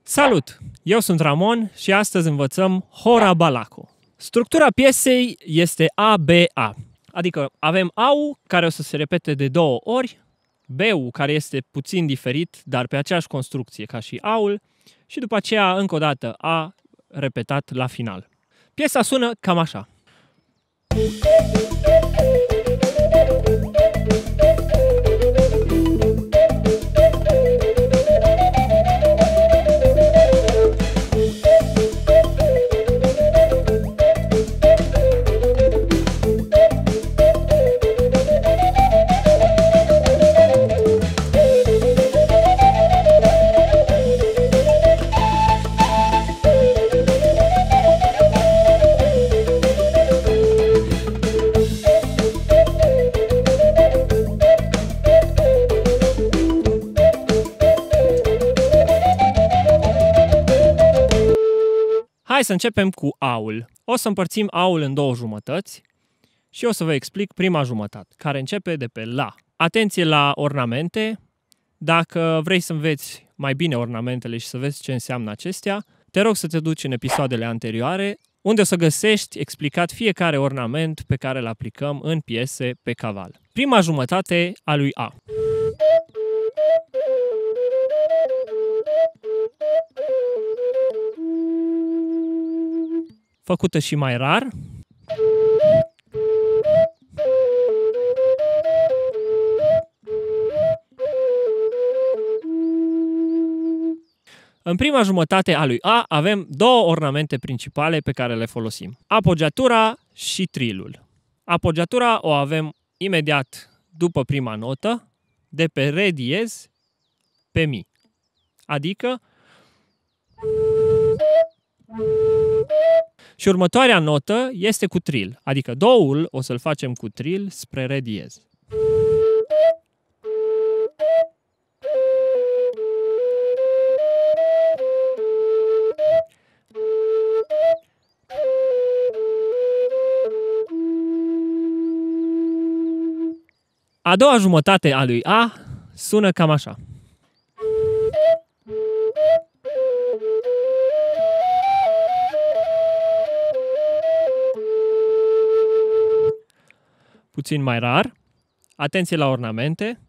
Salut! Eu sunt Ramon și astăzi învățăm Hora Balaco. Structura piesei este A-B-A, adică avem A-ul care o să se repete de 2 ori, B-ul care este puțin diferit, dar pe aceeași construcție ca și A-ul și după aceea încă o dată A repetat la final. Piesa sună cam așa. Hai să începem cu A-ul. O să împărțim A-ul în 2 jumătăți și o să vă explic prima jumătate, care începe de pe La. Atenție la ornamente. Dacă vrei să înveți mai bine ornamentele și să vezi ce înseamnă acestea, te rog să te duci în episoadele anterioare, unde o să găsești explicat fiecare ornament pe care îl aplicăm în piese pe caval. Prima jumătate a lui A. Făcută și mai rar. În prima jumătate a lui A avem 2 ornamente principale pe care le folosim. Apogiatura și trilul. Apogiatura o avem imediat după prima notă, de pe re diez pe mi. Adică și următoarea notă este cu tril, adică doul o să-l facem cu tril spre re diez. A doua jumătate a lui A sună cam așa. Puțin mai rar. Atenție la ornamente.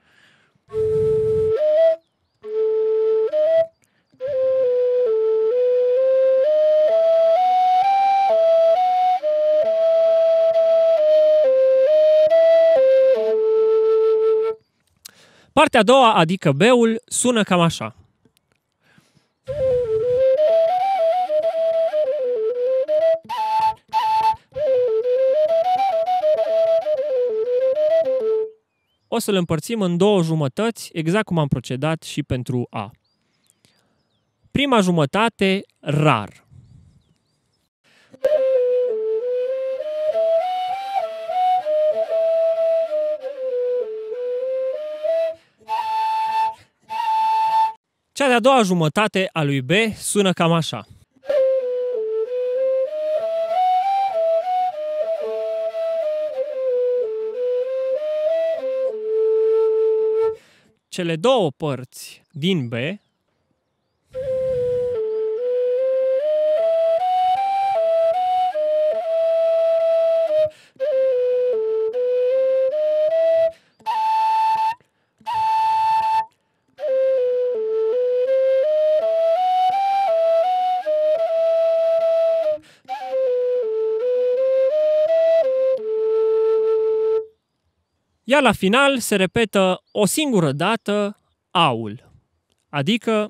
Partea a doua, adică B-ul, sună cam așa. O să-l împărțim în 2 jumătăți, exact cum am procedat și pentru A. Prima jumătate, rar. Cea de-a doua jumătate a lui B sună cam așa. Cele 2 părți din B iar la final se repetă o singură dată A-ul, adică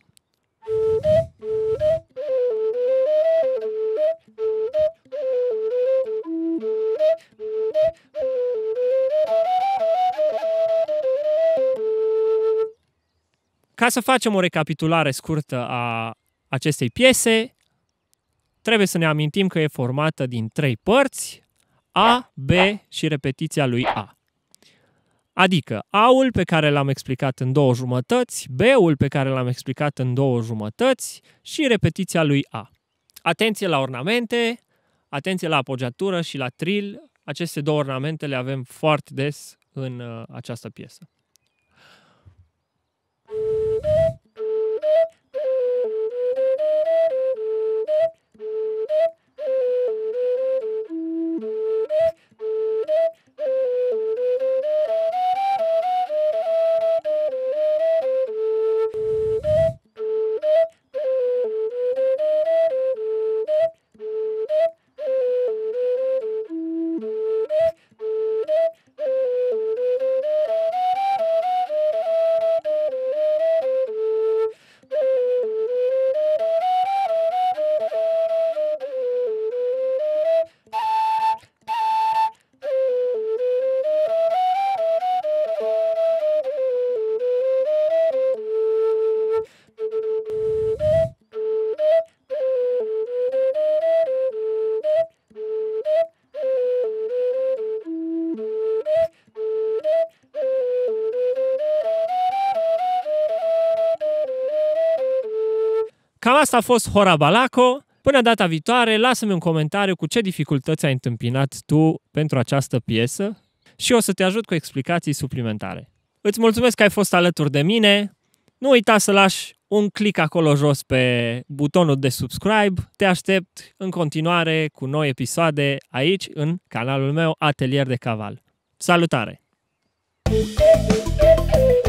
ca să facem o recapitulare scurtă a acestei piese, trebuie să ne amintim că e formată din 3 părți, A, B și repetiția lui A. Adică A-ul pe care l-am explicat în 2 jumătăți, B-ul pe care l-am explicat în 2 jumătăți și repetiția lui A. Atenție la ornamente, atenție la apogiatură și la tril. Aceste 2 ornamente le avem foarte des în această piesă. Cam asta a fost Hora Balaco. Până data viitoare, lasă-mi un comentariu cu ce dificultăți ai întâmpinat tu pentru această piesă și o să te ajut cu explicații suplimentare. Îți mulțumesc că ai fost alături de mine. Nu uita să lași un click acolo jos pe butonul de subscribe. Te aștept în continuare cu noi episoade aici în canalul meu Atelier de Caval. Salutare!